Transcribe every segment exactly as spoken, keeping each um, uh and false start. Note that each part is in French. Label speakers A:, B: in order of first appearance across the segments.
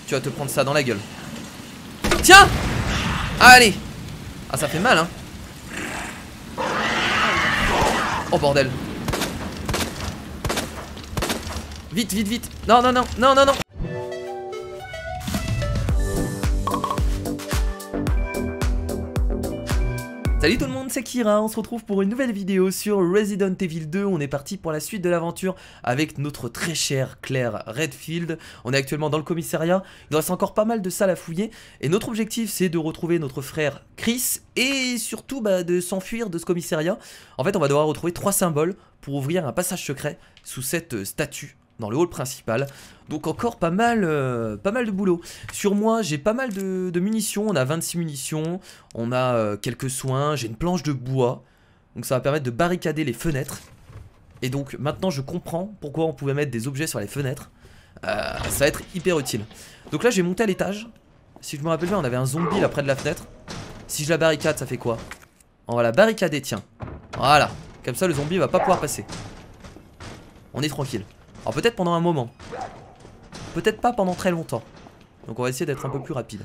A: Tu vas te prendre ça dans la gueule. Tiens! Allez! Ah, ça fait mal, hein. Oh, bordel. Vite, vite, vite. Non, non, non, non, non, non. Salut tout le monde, c'est Kira, on se retrouve pour une nouvelle vidéo sur Resident Evil deux. On est parti pour la suite de l'aventure avec notre très cher Claire Redfield. On est actuellement dans le commissariat, il nous reste encore pas mal de salles à fouiller. Et notre objectif c'est de retrouver notre frère Chris et surtout bah, de s'enfuir de ce commissariat. En fait on va devoir retrouver trois symboles pour ouvrir un passage secret sous cette statue dans le hall principal. Donc encore pas mal, euh, pas mal de boulot. Sur moi j'ai pas mal de, de munitions. On a vingt-six munitions. On a euh, quelques soins. J'ai une planche de bois. Donc ça va permettre de barricader les fenêtres. Et donc maintenant je comprends pourquoi on pouvait mettre des objets sur les fenêtres. euh, Ça va être hyper utile. Donc là j'ai monté à l'étage. Si je me rappelle bien on avait un zombie là près de la fenêtre. Si je la barricade ça fait quoi? On va la barricader, tiens. Voilà. Comme ça le zombie va pas pouvoir passer. On est tranquille. Alors peut-être pendant un moment. Peut-être pas pendant très longtemps. Donc on va essayer d'être un peu plus rapide.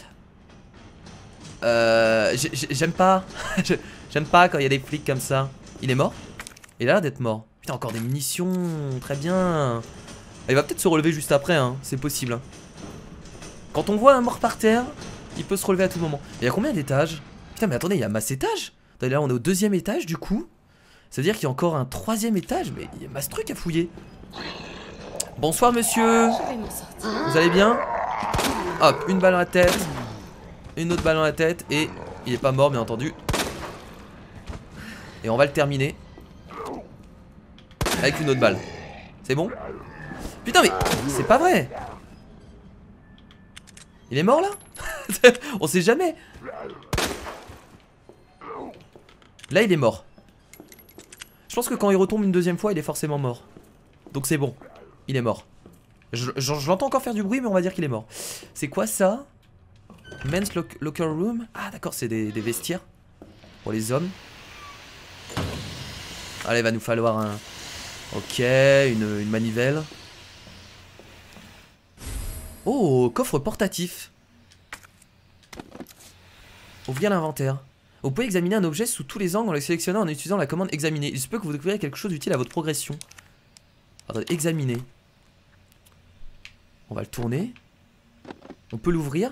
A: Euh, J'aime pas. J'aime pas quand il y a des flics comme ça. Il est mort? Il a l'air d'être mort. Putain, encore des munitions. Très bien. Il va peut-être se relever juste après, hein. C'est possible. Quand on voit un mort par terre, il peut se relever à tout moment. Il y a combien d'étages? Putain, mais attendez, il y a masse étage. Là, on est au deuxième étage du coup. Ça veut dire qu'il y a encore un troisième étage. Mais il y a masse truc à fouiller. Bonsoir monsieur. Vous allez bien? Hop, une balle dans la tête. Une autre balle dans la tête. Et il est pas mort bien entendu. Et on va le terminer avec une autre balle. C'est bon? Putain mais c'est pas vrai. Il est mort là? On sait jamais. Là il est mort. Je pense que quand il retombe une deuxième fois il est forcément mort. Donc c'est bon. Il est mort. Je, je, je l'entends encore faire du bruit mais on va dire qu'il est mort. C'est quoi ça? Men's lock, locker room. Ah d'accord, c'est des, des vestiaires pour les hommes. Allez, il va nous falloir un... Ok, une, une manivelle. Oh, coffre portatif. Ouvrir l'inventaire. Vous pouvez examiner un objet sous tous les angles en le sélectionnant en utilisant la commande examiner. Il se peut que vous découvriez quelque chose d'utile à votre progression. Attendez, examiner. On va le tourner. On peut l'ouvrir.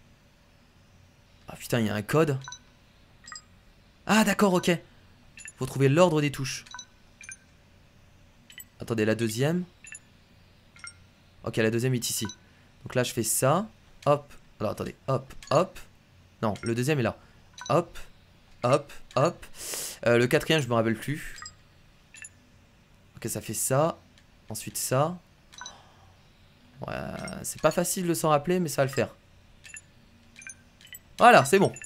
A: Ah putain, il y a un code. Ah d'accord, ok. Faut trouver l'ordre des touches. Attendez, la deuxième. Ok, la deuxième est ici. Donc là, je fais ça. Hop. Alors attendez, hop, hop. Non, le deuxième est là. Hop, hop, hop. Euh, le quatrième, je me rappelle plus. Ok, ça fait ça. Ensuite ça. Ouais, c'est pas facile de s'en rappeler, mais ça va le faire. Voilà, c'est bon.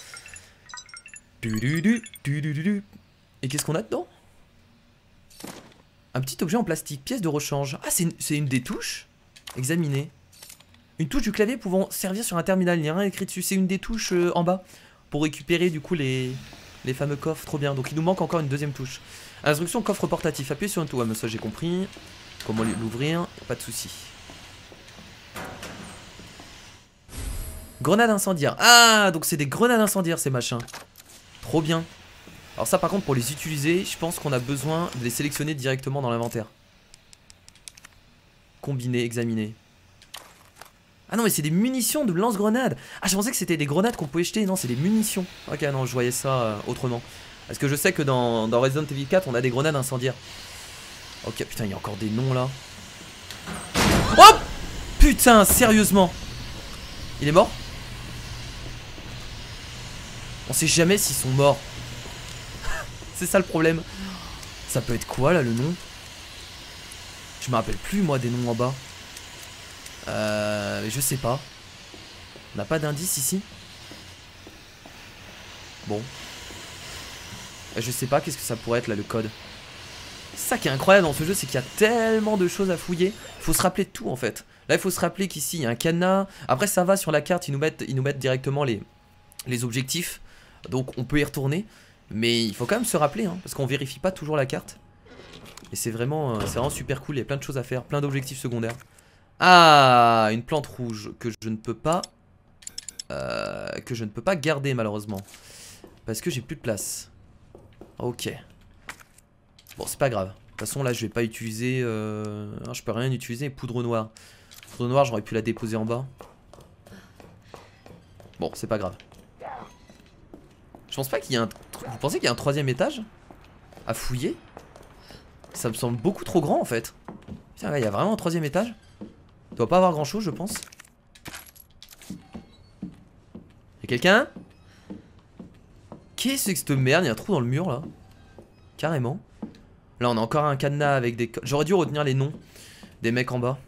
A: Et qu'est-ce qu'on a dedans? Un petit objet en plastique, pièce de rechange. Ah, c'est une, une des touches. Examiner. Une touche du clavier pouvant servir sur un terminal. Il n'y a rien écrit dessus. C'est une des touches euh, en bas. Pour récupérer du coup les, les fameux coffres. Trop bien. Donc il nous manque encore une deuxième touche. Instruction coffre portatif. Appuyez sur un tout. Ouais, mais ça j'ai compris. Comment l'ouvrir? Pas de souci. Grenade incendiaire. Ah, donc c'est des grenades incendiaires ces machins. Trop bien. Alors ça par contre pour les utiliser, je pense qu'on a besoin de les sélectionner directement dans l'inventaire. Combiner, examiner. Ah non mais c'est des munitions de lance-grenades. Ah je pensais que c'était des grenades qu'on pouvait jeter. Non c'est des munitions. Ok non je voyais ça euh, autrement. Parce que je sais que dans, dans Resident Evil quatre on a des grenades incendiaires. Ok putain il y a encore des noms là. Oh putain sérieusement. Il est mort? On sait jamais s'ils sont morts. C'est ça le problème. Ça peut être quoi là le nom? Je me rappelle plus moi des noms en bas. Euh, je sais pas. On n'a pas d'indice ici. Bon. Je sais pas qu'est-ce que ça pourrait être là le code. C'est ça qui est incroyable dans ce jeu, c'est qu'il y a tellement de choses à fouiller. Il faut se rappeler de tout en fait. Là il faut se rappeler qu'ici il y a un cadenas. Après ça va sur la carte, ils nous mettent, ils nous mettent directement les, les objectifs. Donc on peut y retourner. Mais il faut quand même se rappeler hein, parce qu'on vérifie pas toujours la carte. Et c'est vraiment, euh, c'est vraiment super cool, il y a plein de choses à faire, plein d'objectifs secondaires. Ah, une plante rouge que je ne peux pas... Euh, que je ne peux pas garder malheureusement. Parce que j'ai plus de place. Ok. Bon, c'est pas grave. De toute façon, là, je vais pas utiliser... Euh... Non, je peux rien utiliser. Poudre noire. Poudre noire, j'aurais pu la déposer en bas. Bon, c'est pas grave. Je pense pas qu'il y a un... Vous pensez qu'il y a un troisième étage à fouiller? Ça me semble beaucoup trop grand en fait. Putain, là, il y a vraiment un troisième étage. Il doit pas avoir grand chose, je pense. Y'a quelqu'un? Qu'est-ce que cette merde? Il y a un trou dans le mur là. Carrément. Là, on a encore un cadenas avec des... J'aurais dû retenir les noms des mecs en bas.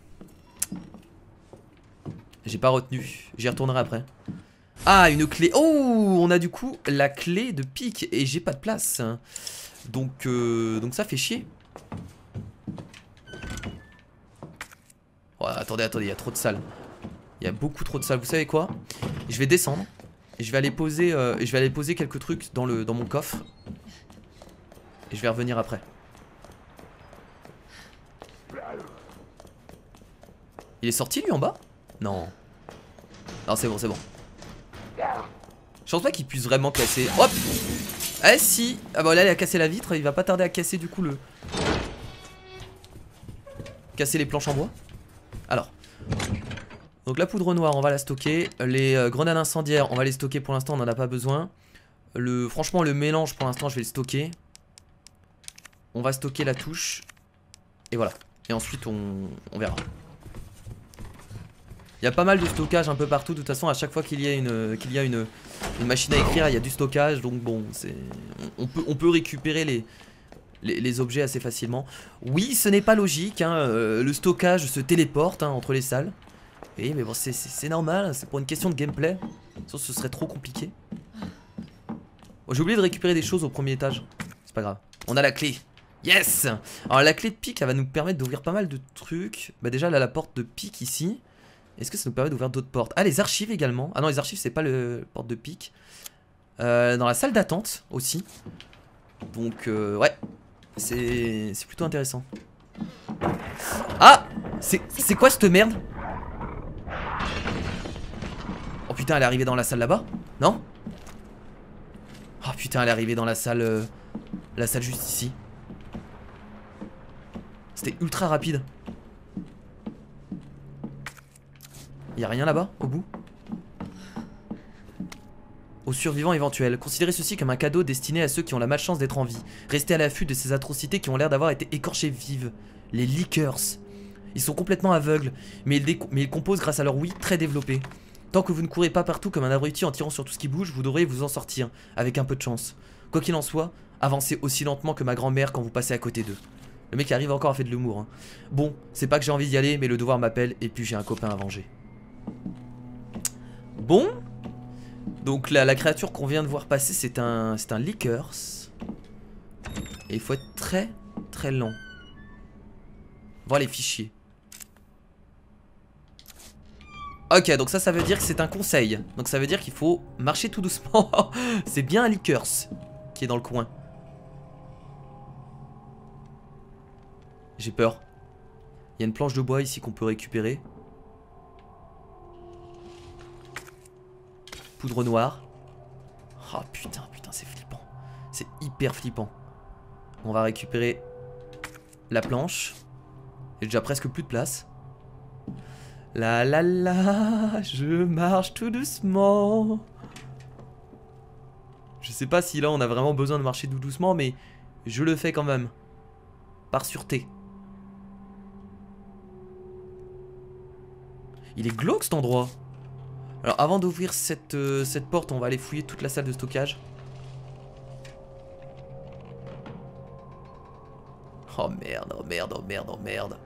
A: J'ai pas retenu. J'y retournerai après. Ah, une clé. Oh, on a du coup la clé de pique. Et j'ai pas de place. Donc, euh, donc ça fait chier. Oh, attendez, attendez, il y a trop de salles. Il y a beaucoup trop de salles. Vous savez quoi? Je vais descendre. Et je vais aller poser, euh, je vais aller poser quelques trucs dans, le, dans mon coffre. Et je vais revenir après. Il est sorti lui en bas? Non. Non, c'est bon, c'est bon. Je pense pas qu'il puisse vraiment casser. Hop! Eh si! Ah bah là, il a cassé la vitre. Il va pas tarder à casser du coup le... Casser les planches en bois. Alors. Donc la poudre noire, on va la stocker. Les euh, grenades incendiaires, on va les stocker pour l'instant, on en a pas besoin. Le, franchement, le mélange, pour l'instant, je vais le stocker. On va stocker la touche. Et voilà. Et ensuite, on, on verra. Il y a pas mal de stockage un peu partout. De toute façon, à chaque fois qu'il y a une, qu'il y a une, une machine à écrire, il y a du stockage. Donc bon, c'est, on, on, peut, on peut récupérer les, les, les objets assez facilement. Oui, ce n'est pas logique. Hein, euh, le stockage se téléporte hein, entre les salles. Oui, mais bon, c'est normal. C'est pour une question de gameplay. Sinon, ce serait trop compliqué. Oh, j'ai oublié de récupérer des choses au premier étage. C'est pas grave. On a la clé. Yes! Alors la clé de pique, elle va nous permettre d'ouvrir pas mal de trucs. Bah déjà, là, la porte de pique ici. Est-ce que ça nous permet d'ouvrir d'autres portes? Ah, les archives également. Ah non, les archives, c'est pas le porte de pique. Euh, dans la salle d'attente aussi. Donc, euh, ouais. C'est plutôt intéressant. Ah! C'est quoi cette merde? Oh putain, elle est arrivée dans la salle là-bas? Non? Oh putain, elle est arrivée dans la salle... Euh, la salle juste ici. C'était ultra rapide. Y'a rien là-bas, au bout? Aux survivants éventuels. Considérez ceci comme un cadeau destiné à ceux qui ont la malchance d'être en vie. Restez à l'affût de ces atrocités qui ont l'air d'avoir été écorchées vives. Les Lickers. Ils sont complètement aveugles, mais ils, mais ils composent grâce à leur ouïe très développée. Tant que vous ne courez pas partout comme un abruti en tirant sur tout ce qui bouge, vous devrez vous en sortir, avec un peu de chance. Quoi qu'il en soit, avancez aussi lentement que ma grand-mère quand vous passez à côté d'eux. Le mec arrive encore à faire de l'humour. Hein. Bon, c'est pas que j'ai envie d'y aller, mais le devoir m'appelle et puis j'ai un copain à venger. Bon. Donc la, la créature qu'on vient de voir passer, c'est un, c'est un Lickers. Et il faut être très très lent. Voir les fichiers. Ok, donc ça, ça veut dire que c'est un conseil. Donc ça veut dire qu'il faut marcher tout doucement. C'est bien un Lickers qui est dans le coin. J'ai peur. Il y a une planche de bois ici qu'on peut récupérer. Poudre noire. Oh putain, putain, c'est flippant. C'est hyper flippant. On va récupérer la planche. J'ai déjà presque plus de place. La la la, je marche tout doucement. Je sais pas si là on a vraiment besoin de marcher tout doucement, mais je le fais quand même. Par sûreté. Il est glauque cet endroit. Alors avant d'ouvrir cette, euh, cette porte, on va aller fouiller toute la salle de stockage. Oh merde, oh merde, oh merde, oh merde.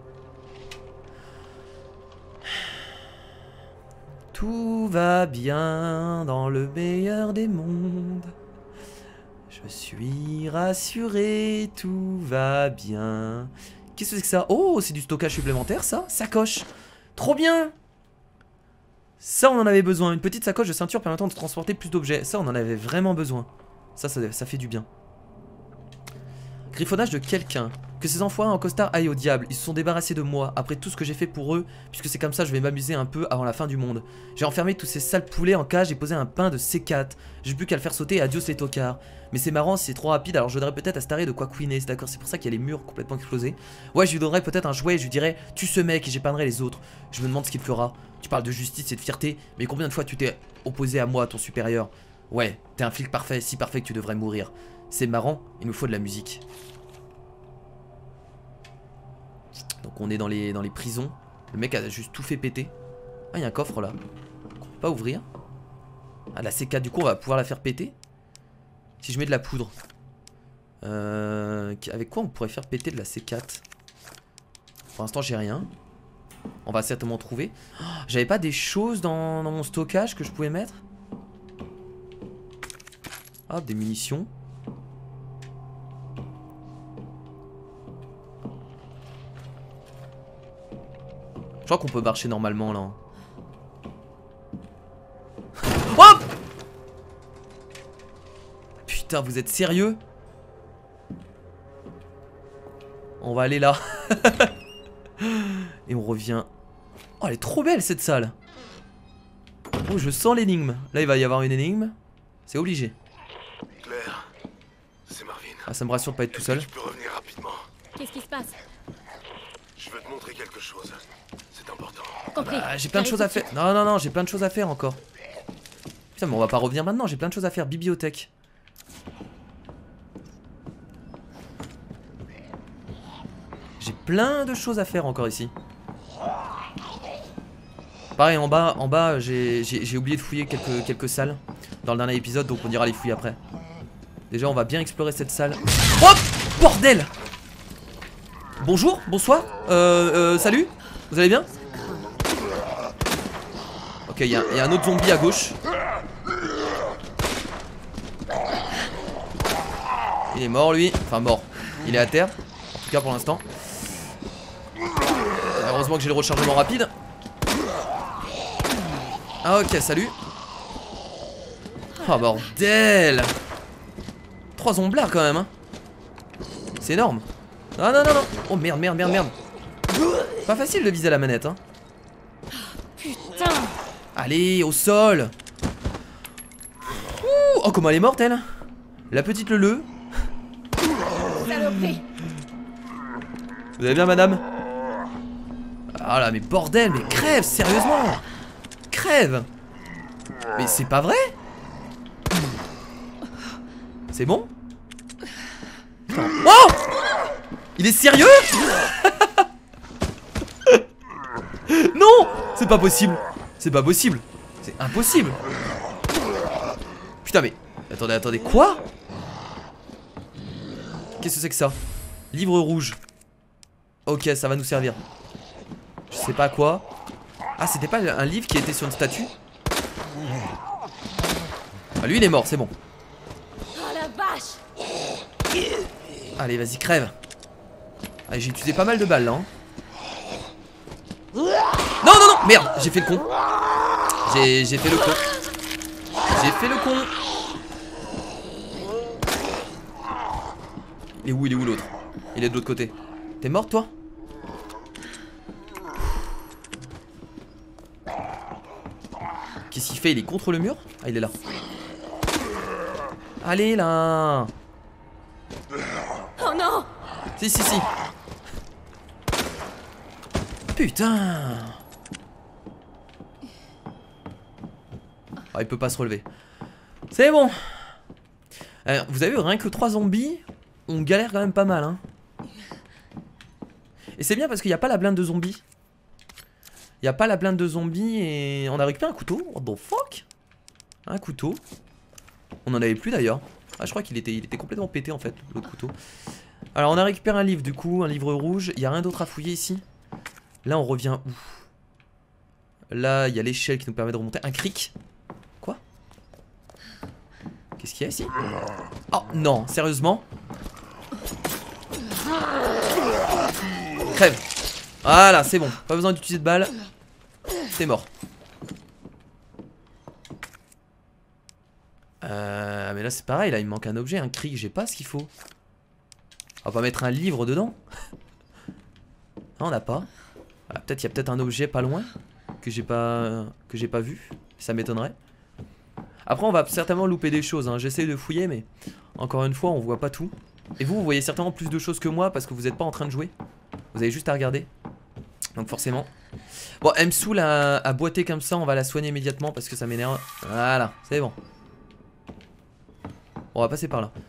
A: Tout va bien dans le meilleur des mondes. Je suis rassuré, tout va bien. Qu'est-ce que c'est que ça? Oh, c'est du stockage supplémentaire ça? Sacoche. Trop bien. Ça on en avait besoin. Une petite sacoche de ceinture permettant de transporter plus d'objets. Ça on en avait vraiment besoin. Ça, ça, ça fait du bien. Griffonnage de quelqu'un. Que ces enfoirés en costard aillent au diable, ils se sont débarrassés de moi, après tout ce que j'ai fait pour eux, puisque c'est comme ça je vais m'amuser un peu avant la fin du monde. J'ai enfermé tous ces sales poulets en cage et posé un pain de C quatre. J'ai plus qu'à le faire sauter et adios les tocards. Mais c'est marrant, c'est trop rapide, alors je donnerais peut-être à Starry de quoi couiner, c'est d'accord, c'est pour ça qu'il y a les murs complètement explosés. Ouais, je lui donnerais peut-être un jouet et je lui dirais tue ce mec et j'épargnerai les autres. Je me demande ce qu'il fera. Tu parles de justice et de fierté, mais combien de fois tu t'es opposé à moi, ton supérieur? Ouais, t'es un flic parfait, si parfait que tu devrais mourir. C'est marrant, il nous faut de la musique. Donc on est dans les, dans les prisons. Le mec a juste tout fait péter. Ah, il y a un coffre là qu'on peut pas ouvrir. Ah, la C quatre, du coup on va pouvoir la faire péter. Si je mets de la poudre, euh, avec quoi on pourrait faire péter de la C quatre? Pour l'instant j'ai rien. On va certainement trouver. Oh, j'avais pas des choses dans, dans mon stockage que je pouvais mettre? Ah, des munitions. Je crois qu'on peut marcher normalement là. Hop! Putain, vous êtes sérieux? On va aller là. Et on revient. Oh, elle est trop belle cette salle. Oh, je sens l'énigme. Là, il va y avoir une énigme. C'est obligé.
B: Claire, c'est Marvin.
A: Ah, ça me rassure de pas être tout seul.
B: Tu peux revenir rapidement.
C: Qu'est-ce qui se passe?
B: Je veux te montrer quelque chose. C'est important.
C: Compris.
A: Bah, j'ai plein de choses à faire. Non, non, non, j'ai plein de choses à faire encore. Putain, mais on va pas revenir maintenant. J'ai plein de choses à faire. Bibliothèque. J'ai plein de choses à faire encore ici. Pareil, en bas, en bas, j'ai oublié de fouiller quelques, quelques salles dans le dernier épisode, donc on ira les fouiller après. Déjà, on va bien explorer cette salle. Hop! Bordel! Bonjour, bonsoir, euh, euh, salut, vous allez bien? Ok, il y, y a un autre zombie à gauche. Il est mort lui, enfin mort, il est à terre, en tout cas pour l'instant. Heureusement que j'ai le rechargement rapide. Ah ok, salut. Oh bordel. Trois zomblards quand même hein. C'est énorme. Ah non non non. Oh merde merde merde merde. Pas facile de viser la manette hein.
C: Putain.
A: Allez au sol. Ouh. Oh comment elle est morte elle. La petite Lele.
C: Saloperie.
A: Vous allez bien madame? Ah là mais bordel, mais crève sérieusement. Crève. Mais c'est pas vrai. C'est bon? Oh! Il est sérieux? Non! C'est pas possible. C'est pas possible. C'est impossible. Putain mais... Attendez, attendez, quoi? Qu'est-ce que c'est que ça? Livre rouge. Ok, ça va nous servir. Je sais pas quoi. Ah, c'était pas un livre qui était sur une statue? Ah, lui il est mort, c'est bon.
C: Oh la vache.
A: Allez, vas-y, crève. Allez, j'ai utilisé pas mal de balles là. Hein. Non, non, non, merde, j'ai fait le con. J'ai fait le con. J'ai fait le con. Il est où, il est où l'autre? Il est de l'autre côté. T'es mort toi? Qu'est-ce qu'il fait? Il est contre le mur? Ah, il est là. Allez là.
C: Oh non.
A: Si, si, si. Putain. Ah, il peut pas se relever. C'est bon. Alors, vous avez vu, rien que trois zombies, on galère quand même pas mal. Hein. Et c'est bien parce qu'il n'y a pas la blinde de zombies. Il n'y a pas la blinde de zombies et on a récupéré un couteau. What the fuck? Un couteau. On en avait plus d'ailleurs. Ah, je crois qu'il était, il était complètement pété en fait, l'autre couteau. Alors on a récupéré un livre du coup, un livre rouge. Il n'y a rien d'autre à fouiller ici. Là on revient où? Là il y a l'échelle qui nous permet de remonter. Un cric. Quoi? Qu'est-ce qu'il y a ici? Oh non, sérieusement? Crève. Voilà, c'est bon. Pas besoin d'utiliser de balles. C'est mort. Euh, mais là c'est pareil, là il me manque un objet, un cric. J'ai pas ce qu'il faut. On va pas mettre un livre dedans. Non, on n'a pas. Ah, peut-être il y a peut-être un objet pas loin que j'ai pas que j'ai pas vu. Ça m'étonnerait. Après, on va certainement louper des choses. Hein. J'essaie de fouiller, mais encore une fois, on voit pas tout. Et vous, vous voyez certainement plus de choses que moi parce que vous n'êtes pas en train de jouer. Vous avez juste à regarder. Donc forcément. Bon, elle me saoule à, à boiter comme ça. On va la soigner immédiatement parce que ça m'énerve. Voilà, c'est bon. On va passer par là.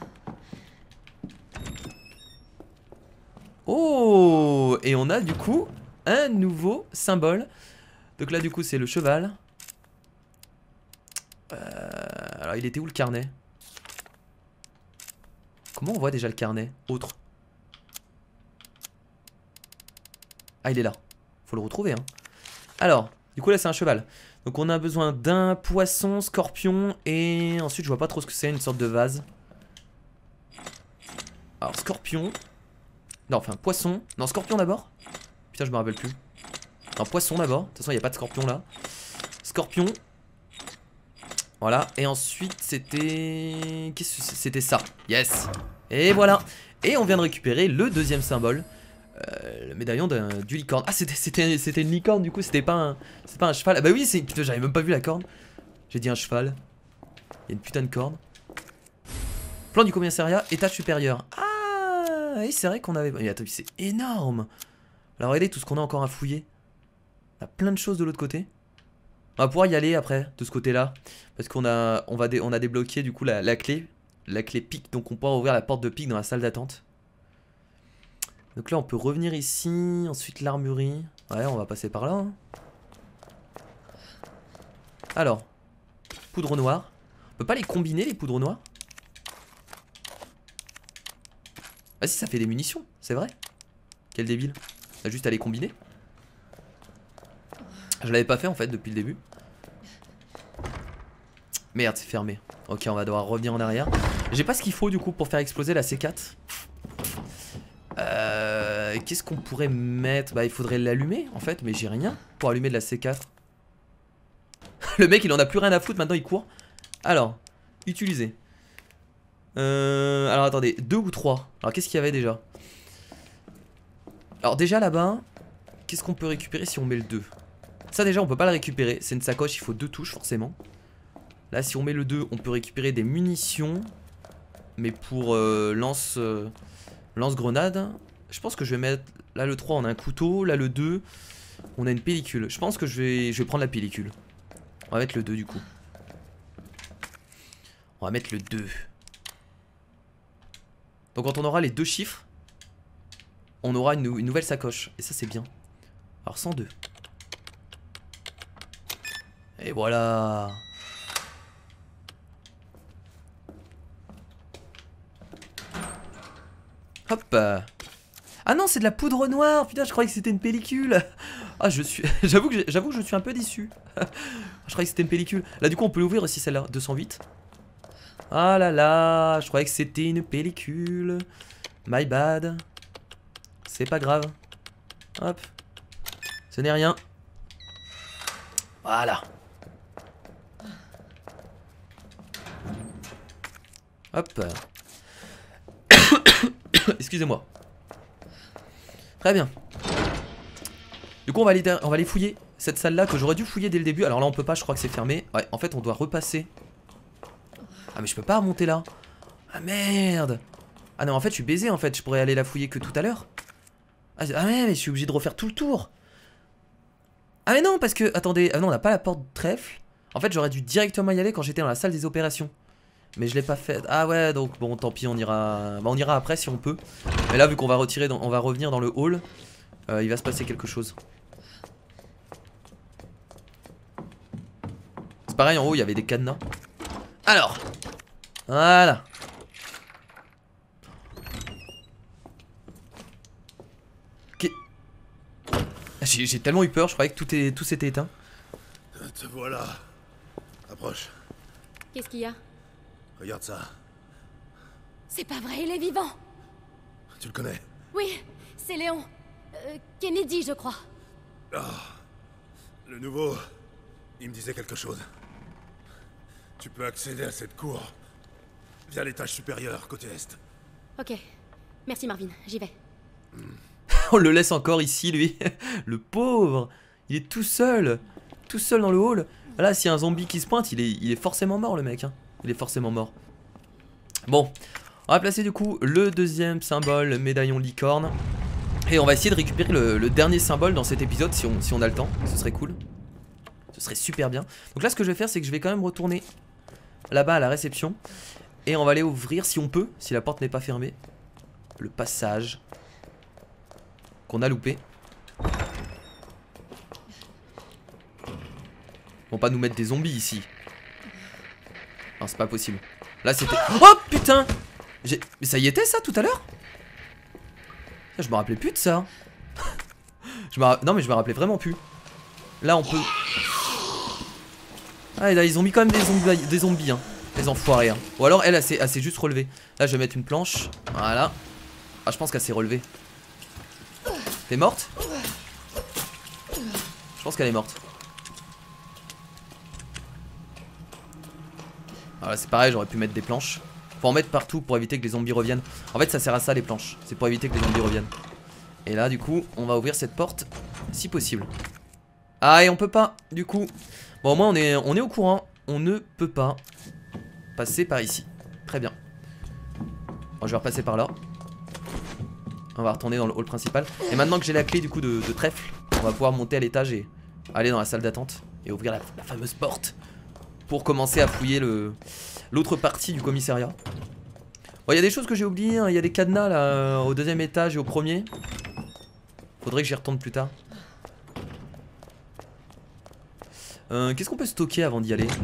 A: Oh! Et on a du coup un nouveau symbole. Donc là du coup c'est le cheval. euh, Alors il était où le carnet? Comment on voit déjà le carnet? Autre. Ah il est là. Faut le retrouver hein. Alors du coup là c'est un cheval. Donc on a besoin d'un poisson, scorpion. Et ensuite je vois pas trop ce que c'est. Une sorte de vase. Alors scorpion. Non enfin poisson. Non scorpion d'abord. Putain je me rappelle plus. Non poisson d'abord. De toute façon il n'y a pas de scorpion là. Scorpion. Voilà. Et ensuite c'était... Qu'est-ce que c'était ça? Yes. Et voilà. Et on vient de récupérer le deuxième symbole. Euh, le médaillon du licorne. Ah c'était une licorne du coup. C'était pas un... C'est pas un cheval. Ah bah oui c'est... Putain j'avais même pas vu la corne. J'ai dit un cheval. Il y a une putain de corne. Plan du commissariat. Étage supérieur. Ah oui c'est vrai qu'on avait... Mais attends c'est énorme. Alors regardez tout ce qu'on a encore à fouiller. On a plein de choses de l'autre côté. On va pouvoir y aller après de ce côté là. Parce qu'on a, on va dé, on a débloqué du coup la, la clé. La clé pique. Donc on pourra ouvrir la porte de pique dans la salle d'attente. Donc là on peut revenir ici. Ensuite l'armurerie. Ouais on va passer par là hein. Alors poudre noire. On peut pas les combiner les poudres noires? Ah si ça fait des munitions. C'est vrai. Quel débile. On a juste à les combiner. Je l'avais pas fait en fait depuis le début. Merde c'est fermé. Ok on va devoir revenir en arrière. J'ai pas ce qu'il faut du coup pour faire exploser la C quatre. Euh, Qu'est-ce qu'on pourrait mettre? Bah il faudrait l'allumer en fait. Mais j'ai rien pour allumer de la C quatre. Le mec il en a plus rien à foutre. Maintenant il court. Alors utiliser. euh, Alors attendez. Deux ou trois. Alors qu'est-ce qu'il y avait déjà? Alors déjà là-bas, qu'est-ce qu'on peut récupérer si on met le deux? Ça déjà on peut pas le récupérer. C'est une sacoche, il faut deux touches forcément. Là si on met le deux on peut récupérer des munitions. Mais pour euh, lance euh, lance-grenade. Je pense que je vais mettre... Là le trois on a un couteau. Là le deux on a une pellicule. Je pense que je vais, je vais prendre la pellicule. On va mettre le deux du coup. On va mettre le deux. Donc quand on aura les deux chiffres on aura une, une nouvelle sacoche. Et ça c'est bien. Alors cent deux. Et voilà. Hop. Ah non c'est de la poudre noire. Putain je croyais que c'était une pellicule. Ah je suis... J'avoue que, j'avoue que je suis un peu déçu. Je croyais que c'était une pellicule. Là du coup on peut l'ouvrir aussi celle-là. deux cent huit. Ah là là. Je croyais que c'était une pellicule. My bad. C'est pas grave. Hop. Ce n'est rien. Voilà. Hop. Excusez-moi. Très bien. Du coup on va aller, on va aller fouiller cette salle là que j'aurais dû fouiller dès le début. Alors là on peut pas, je crois que c'est fermé. Ouais en fait on doit repasser. Ah mais je peux pas remonter là. Ah merde. Ah non en fait je suis baisé en fait. Je pourrais aller la fouiller que tout à l'heure. Ah mais, mais je suis obligé de refaire tout le tour. Ah mais non parce que, attendez, ah non on n'a pas la porte trèfle. En fait j'aurais dû directement y aller quand j'étais dans la salle des opérations. Mais je l'ai pas fait. Ah ouais donc bon tant pis on ira. Bah on ira après si on peut. Mais là vu qu'on va retirer dans... on va revenir dans le hall, euh, il va se passer quelque chose. C'est pareil en haut il y avait des cadenas. Alors voilà. J'ai tellement eu peur, je croyais que tout, est, tout s'était éteint.
B: Te voilà. Approche.
C: Qu'est-ce qu'il y a?
B: Regarde ça.
C: C'est pas vrai, il est vivant.
B: Tu le connais?
C: Oui, c'est Léon. Euh, Kennedy, je crois.
B: Oh, le nouveau, il me disait quelque chose. Tu peux accéder à cette cour via l'étage supérieur, côté est.
C: Ok. Merci Marvin, j'y vais.
A: On le laisse encore ici, lui. Le pauvre. Il est tout seul. Tout seul dans le hall. Là, s'il y a un zombie qui se pointe, il est, il est forcément mort, le mec. Hein. Il est forcément mort. Bon. On va placer du coup le deuxième symbole, le médaillon licorne. Et on va essayer de récupérer le, le dernier symbole dans cet épisode si on, si on a le temps. Ce serait cool. Ce serait super bien. Donc là, ce que je vais faire, c'est que je vais quand même retourner là-bas à la réception. Et on va aller ouvrir, si on peut, si la porte n'est pas fermée, le passage qu'on a loupé. Ils vont pas nous mettre des zombies ici. Non, c'est pas possible. Là, c'était... Oh putain! Mais ça y était ça tout à l'heure? Je me rappelais plus de ça. je me ra... Non mais je me rappelais vraiment plus. Là on peut... Ah et là ils ont mis quand même des zombies, des zombies hein. Les enfoirés hein. Ou alors elle, elle s'est juste relevée. Là je vais mettre une planche. Voilà. Ah je pense qu'elle s'est relevée. T'es morte? Je pense qu'elle est morte. Voilà c'est pareil, j'aurais pu mettre des planches. Faut en mettre partout pour éviter que les zombies reviennent. En fait ça sert à ça les planches. C'est pour éviter que les zombies reviennent. Et là du coup on va ouvrir cette porte si possible. Ah et on peut pas du coup. Bon au moins on est, on est au courant. On ne peut pas passer par ici. Très bien. Bon, je vais repasser par là. On va retourner dans le hall principal. Et maintenant que j'ai la clé du coup de, de trèfle, on va pouvoir monter à l'étage et aller dans la salle d'attente. Et ouvrir la, la fameuse porte. Pour commencer à fouiller le... l'autre partie du commissariat. Bon, il y a des choses que j'ai oubliées, hein. Il y a des cadenas là au deuxième étage et au premier. Faudrait que j'y retourne plus tard. Euh, Qu'est-ce qu'on peut stocker avant d'y aller?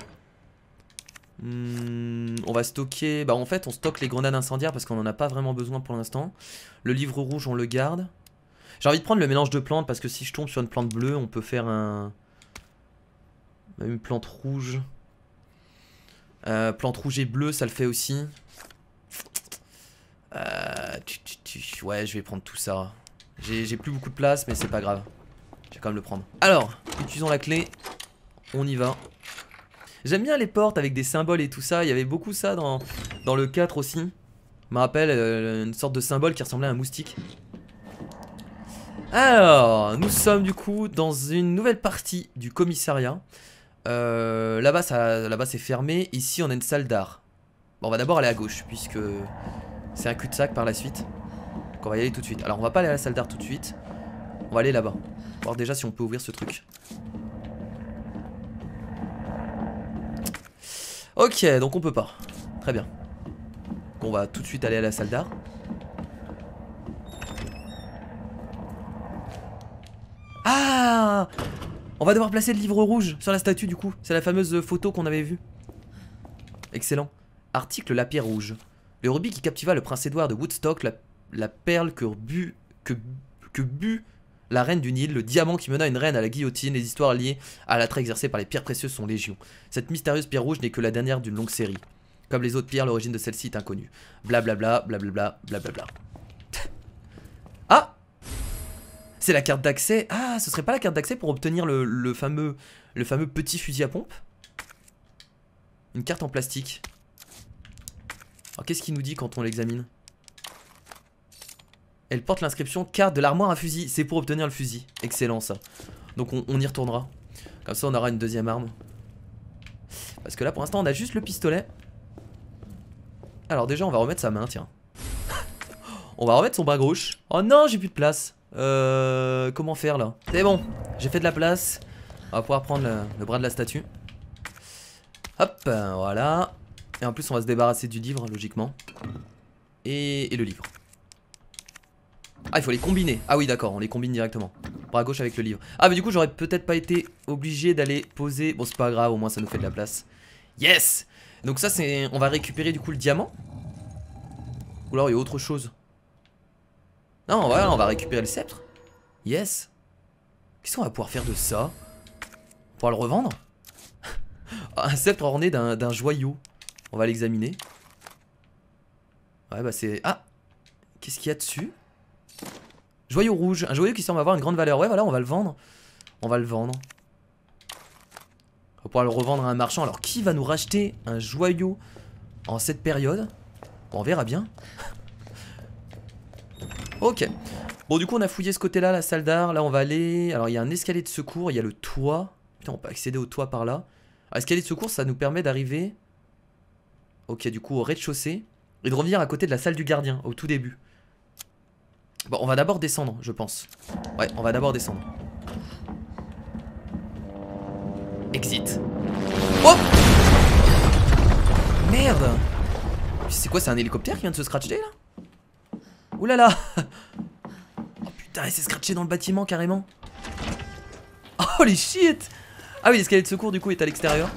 A: hmm, On va stocker... Bah en fait on stocke les grenades incendiaires parce qu'on en a pas vraiment besoin pour l'instant. Le livre rouge on le garde. J'ai envie de prendre le mélange de plantes parce que si je tombe sur une plante bleue on peut faire un... Même une plante rouge. Euh, plante rouge et bleue, ça le fait aussi. Euh, tu, tu, tu, ouais, je vais prendre tout ça. J'ai plus beaucoup de place, mais c'est pas grave. Je vais quand même le prendre. Alors, utilisons la clé. On y va. J'aime bien les portes avec des symboles et tout ça. Il y avait beaucoup ça dans, dans le quatre aussi. Je me rappelle euh, une sorte de symbole qui ressemblait à un moustique. Alors, nous sommes du coup dans une nouvelle partie du commissariat. Euh, là-bas ça, là-bas c'est fermé. Ici on a une salle d'art. Bon on va d'abord aller à gauche puisque c'est un cul-de-sac par la suite. Donc on va y aller tout de suite. Alors on va pas aller à la salle d'art tout de suite. On va aller là-bas. Voir déjà si on peut ouvrir ce truc. Ok donc on peut pas. Très bien. Donc on va tout de suite aller à la salle d'art. Ah! On va devoir placer le livre rouge sur la statue du coup. C'est la fameuse photo qu'on avait vue. Excellent. Article La Pierre Rouge. Le rubis qui captiva le prince Édouard de Woodstock, la, la perle que but, que, que but la reine du Nil, le diamant qui mena une reine à la guillotine, les histoires liées à l'attrait exercé par les pierres précieuses sont légion. Cette mystérieuse pierre rouge n'est que la dernière d'une longue série. Comme les autres pierres, l'origine de celle-ci est inconnue. Blablabla, blablabla, blablabla. Ah! C'est la carte d'accès. Ah, ce serait pas la carte d'accès pour obtenir le, le fameux le fameux petit fusil à pompe? Une carte en plastique. Alors qu'est-ce qu'il nous dit quand on l'examine? Elle porte l'inscription carte de l'armoire à fusil. C'est pour obtenir le fusil. Excellent ça. Donc on, on y retournera. Comme ça on aura une deuxième arme. Parce que là pour l'instant on a juste le pistolet. Alors déjà on va remettre sa main, tiens. On va remettre son bras gauche. Oh non, j'ai plus de place. Euh, comment faire là? C'est bon, j'ai fait de la place. On va pouvoir prendre le, le bras de la statue. Hop, voilà. Et en plus on va se débarrasser du livre logiquement. Et, et le livre. Ah il faut les combiner. Ah oui d'accord, on les combine directement. Bras gauche avec le livre. Ah mais du coup j'aurais peut-être pas été obligé d'aller poser. Bon c'est pas grave, au moins ça nous fait de la place. Yes. Donc ça c'est, on va récupérer du coup le diamant. Ou alors il y a autre chose. Non, voilà, on va récupérer le sceptre. Yes. Qu'est-ce qu'on va pouvoir faire de ça? On va pouvoir le revendre. Un sceptre orné d'un joyau. On va l'examiner. Ouais, bah c'est... Ah! Qu'est-ce qu'il y a dessus? Joyau rouge. Un joyau qui semble avoir une grande valeur. Ouais, voilà, on va le vendre. On va le vendre. On va pouvoir le revendre à un marchand. Alors, qui va nous racheter un joyau en cette période? Bon, on verra bien. Ok, Bon, du coup, on a fouillé ce côté-là, la salle d'art. Là, on va aller... Alors, il y a un escalier de secours, il y a le toit. Putain, on peut accéder au toit par là. Alors, escalier de secours, ça nous permet d'arriver... Ok, du coup, au rez-de-chaussée. Et de revenir à côté de la salle du gardien, au tout début. Bon, on va d'abord descendre, je pense. Ouais, on va d'abord descendre. Exit. Oh! Merde! C'est quoi, c'est un hélicoptère qui vient de se scratcher là? Ouh là là! Oh putain, il s'est scratché dans le bâtiment carrément. Holy shit! Ah oui, l'escalier de secours du coup est à l'extérieur.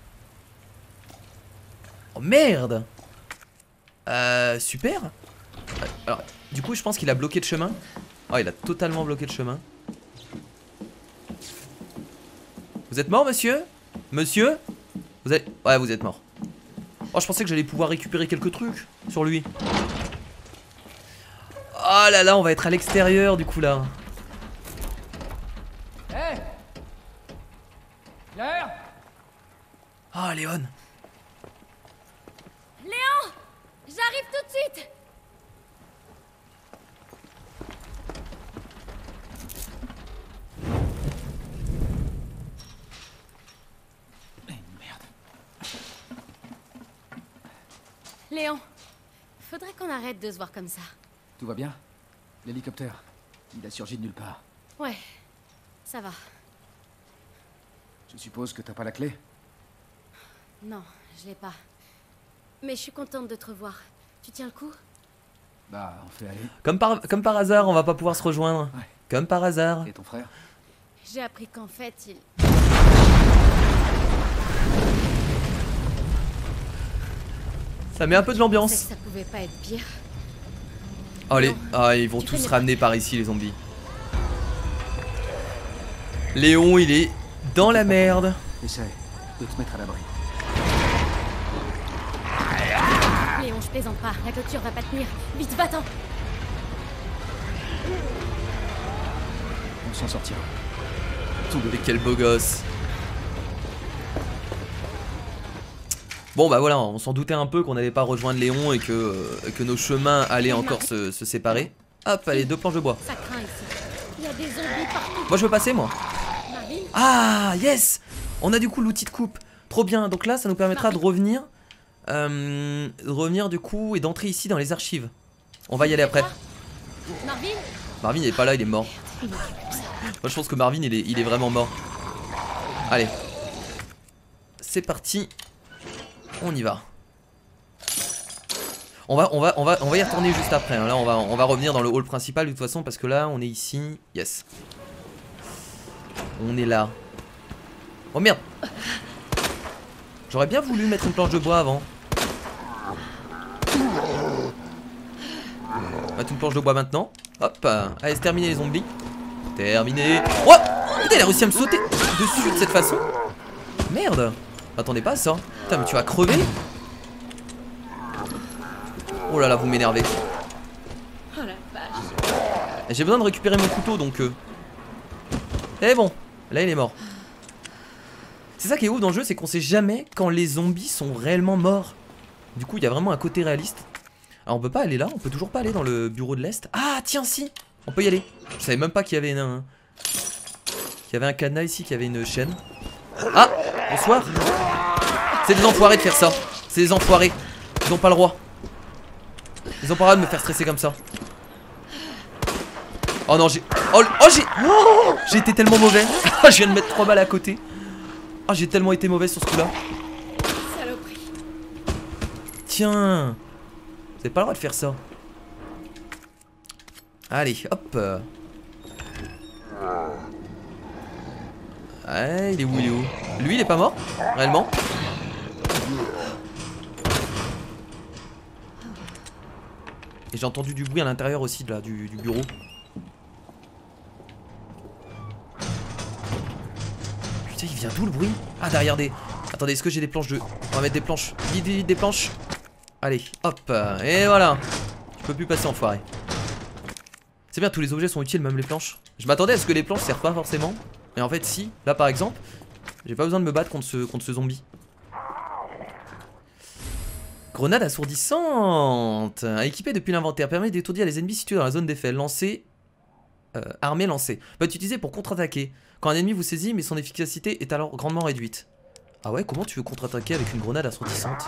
A: Oh merde! Euh, super. Alors, du coup, je pense qu'il a bloqué le chemin. Oh, il a totalement bloqué le chemin. Vous êtes mort, monsieur? Monsieur? Vous êtes... Ouais, vous êtes mort. Oh, je pensais que j'allais pouvoir récupérer quelques trucs sur lui. Oh là là, on va être à l'extérieur, du coup, là.
D: Hé hey Claire.
A: Oh, Léon.
C: Léon! J'arrive tout de suite! Léon, faudrait qu'on arrête de se voir comme ça.
D: Tout va bien? L'hélicoptère, il a surgi de nulle part.
C: Ouais, ça va.
D: Je suppose que t'as pas la clé?
C: Non, je l'ai pas. Mais je suis contente de te revoir. Tu tiens le coup?
D: Bah, on fait aller.
A: Comme par, comme par hasard, on va pas pouvoir se rejoindre.
D: Ouais.
A: Comme par hasard.
D: Et ton frère?
C: J'ai appris qu'en fait, il...
A: Ça met un peu de
C: Je pensais
A: l'ambiance.
C: que ça pouvait pas être pire.
A: Oh, les...
C: Non.
A: Ah, ils vont
C: Tu
A: tous
C: connais
A: se
C: pas.
A: ramener par ici, les zombies. Léon, il est dans la merde.
D: Essaye de te mettre à l'abri.
C: Léon, je plaisante pas. La clôture va pas tenir. Vite, va-t'en.
D: On s'en sortira.
A: Et quel beau gosse. Bon bah voilà, on s'en doutait un peu qu'on n'allait pas rejoindre Léon et que, euh, que nos chemins allaient encore se, se séparer. Hop, allez, deux planches de bois.
C: Ça craint ici. Il y a des zombies partout.
A: Moi je veux passer moi.
C: Marvin,
A: Ah yes. On a du coup l'outil de coupe. Trop bien, donc là ça nous permettra de revenir. Euh, de revenir du coup et d'entrer ici dans les archives. On va y aller après.
C: Marvin,
A: Marvin il est pas là, il est mort.
C: il m'occupe de ça.
A: Moi je pense que Marvin il est, il est vraiment mort. Allez. C'est parti. On y va. On va, on va, on va, on va y retourner juste après. Hein. Là on va, on va revenir dans le hall principal de toute façon parce que là on est ici. Yes. On est là. Oh merde. J'aurais bien voulu mettre une planche de bois avant. Mettre une planche de bois maintenant. Hop. Allez, c'est terminé les zombies. Terminé. Oh putain, il a réussi à me sauter dessus de cette façon. Merde. M'attendez pas à ça. Putain, mais tu vas crever. Oh là là, vous m'énervez.
C: Oh la vache.
A: J'ai besoin de récupérer mon couteau donc. Euh... Eh bon, là il est mort. C'est ça qui est ouf dans le jeu, c'est qu'on sait jamais quand les zombies sont réellement morts. Du coup, il y a vraiment un côté réaliste. Alors on peut pas aller là, on peut toujours pas aller dans le bureau de l'Est. Ah tiens si, on peut y aller. Je savais même pas qu'il y avait un... qu'il y avait un cadenas ici, qu'il y avait une chaîne. Ah, bonsoir. C'est des enfoirés de faire ça. C'est des enfoirés. Ils ont pas le droit. Ils ont pas le droit de me faire stresser comme ça. Oh non, j'ai... Oh, oh j'ai... Oh, j'ai été tellement mauvais. Je viens de mettre trois balles à côté. Oh, j'ai tellement été mauvais sur ce coup-là.
C: Saloperie.
A: Tiens. Vous avez pas le droit de faire ça. Allez, hop. Ouais, il est où, il est où? Lui, il est pas mort, réellement. Et j'ai entendu du bruit à l'intérieur aussi, de là, du, du bureau. Putain, il vient d'où le bruit? Ah, derrière des... Attendez, est-ce que j'ai des planches de... On va mettre des planches. Vite, vite, vite, des planches. Allez, hop. Et voilà. Je peux plus passer, enfoiré. C'est bien, tous les objets sont utiles, même les planches. Je m'attendais à ce que les planches servent pas forcément. Et en fait, si. Là, par exemple, j'ai pas besoin de me battre contre ce, contre ce zombie. Grenade assourdissante. À équiper depuis l'inventaire. Permet d'étourdir les ennemis situés dans la zone d'effet. Lancée euh, armée lancée. Peut être utilisé pour contre-attaquer. Quand un ennemi vous saisit, mais son efficacité est alors grandement réduite. Ah ouais, comment tu veux contre-attaquer avec une grenade assourdissante?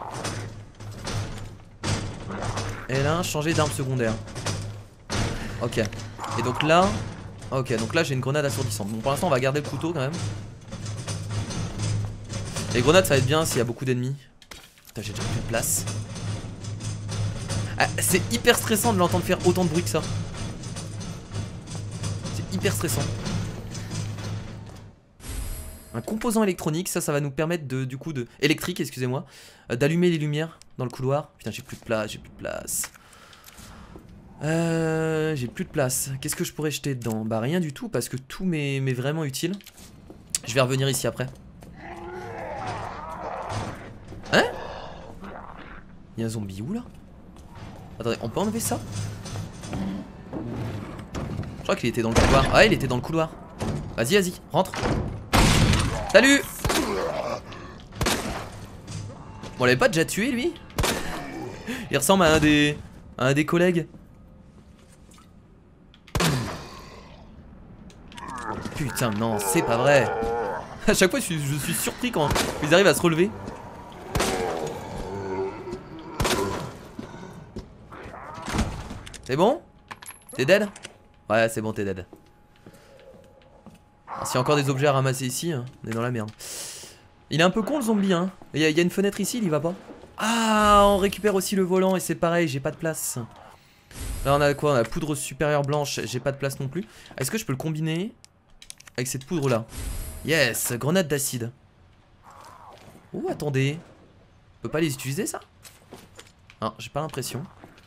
A: Et là, changer d'arme secondaire. Ok. Et donc là... Ok, donc là j'ai une grenade assourdissante. Bon, pour l'instant on va garder le couteau quand même. Les grenades ça va être bien s'il y a beaucoup d'ennemis. Putain, j'ai déjà plus de place. Ah, c'est hyper stressant de l'entendre faire autant de bruit que ça. C'est hyper stressant. Un composant électronique, ça, ça va nous permettre de, du coup, de... électrique, excusez-moi, euh, d'allumer les lumières dans le couloir. Putain, j'ai plus de place, j'ai plus de place. Euh, j'ai plus de place. Qu'est-ce que je pourrais jeter dedans? Bah rien du tout, parce que tout m'est vraiment utile. Je vais revenir ici après. Hein? Il y a un zombie où, là? Attendez, on peut enlever ça? Je crois qu'il était dans le couloir. Ah, il était dans le couloir. Vas-y, vas-y, rentre. Salut! Bon, on l'avait pas déjà tué, lui? Il ressemble à un des... à un des collègues. Putain, non, c'est pas vrai. À chaque fois, je suis, je suis surpris quand ils arrivent à se relever. C'est bon? T'es dead? Ouais, c'est bon, t'es dead. S'il y a encore des objets à ramasser ici, hein, on est dans la merde. Il est un peu con le zombie, hein. Il y, a, il y a une fenêtre ici, il y va pas. Ah, on récupère aussi le volant et c'est pareil, j'ai pas de place. Là on a quoi? On a poudre supérieure blanche, j'ai pas de place non plus. Est-ce que je peux le combiner avec cette poudre là? Yes, grenade d'acide. Oh, attendez. On peut pas les utiliser ça? Non, j'ai pas l'impression.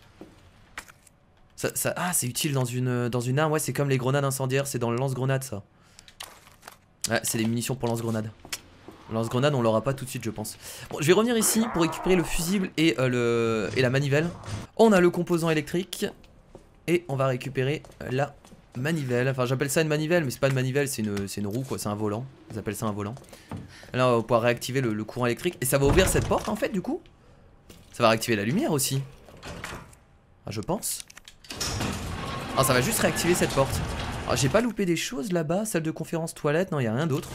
A: Ça, ça, ah, c'est utile dans une, dans une arme, ouais, c'est comme les grenades incendiaires, c'est dans le lance-grenade ça. Ouais, c'est des munitions pour lance-grenade. Lance-grenade, on l'aura pas tout de suite, je pense. Bon, je vais revenir ici pour récupérer le fusible et, euh, le, et la manivelle. On a le composant électrique. Et on va récupérer la manivelle. Enfin, j'appelle ça une manivelle, mais c'est pas une manivelle, c'est une, c'est une roue, quoi. C'est un volant. Ils appellent ça un volant. Là, on va pouvoir réactiver le, le courant électrique. Et ça va ouvrir cette porte, en fait, du coup. Ça va réactiver la lumière aussi. Ah, je pense. Ah, ça va juste réactiver cette porte. Ah, j'ai pas loupé des choses là-bas. Salle de conférence, toilette. Non, il y a rien d'autre.